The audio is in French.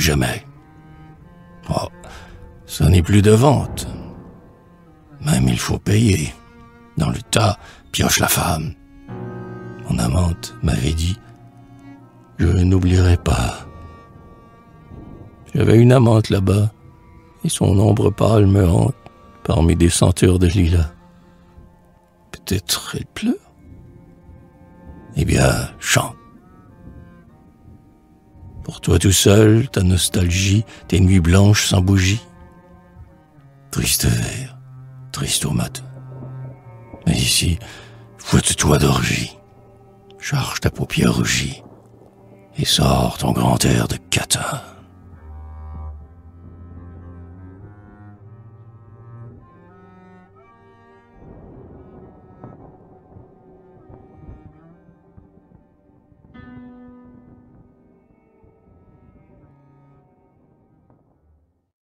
jamais. Oh, ça n'est plus de vente. Même il faut payer. Dans le tas pioche la femme. Mon amante m'avait dit: je n'oublierai pas. J'avais une amante là-bas, et son ombre pâle me hante parmi des sentures de lilas. Peut-être elle pleure. Eh bien, chante. Pour toi tout seul, ta nostalgie, tes nuits blanches sans bougie. Triste verre, triste au matin. Mais ici, fouette-toi d'orgie. Charge ta paupière rougie et sors ton grand air de catin.